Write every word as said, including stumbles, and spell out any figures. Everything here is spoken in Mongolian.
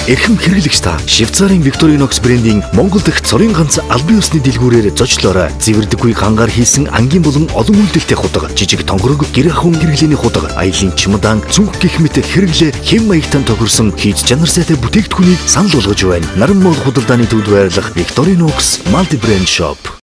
Эрхэм хэрэглэгч та Швейцарын Victorinox брендийн Монгол дахь цорын ганц албан ёсны дэлгүүрээр зочлоорой. Зэвэрдэггүй гангаар хийсэн ангийн болон олон үйлдэлтэй худаг, жижиг тонгорог, гэр ахуйн хэрэглээний худаг, аялын чемодан, цүнх гэх мэт хэрэглээ хэм маягтан тохирсон хийж чанар сайтай бүтээгдэхүүнийг санал болгож байна. Наран мол худалдааны төвд байрлах Victorinox Multi Brand Shop.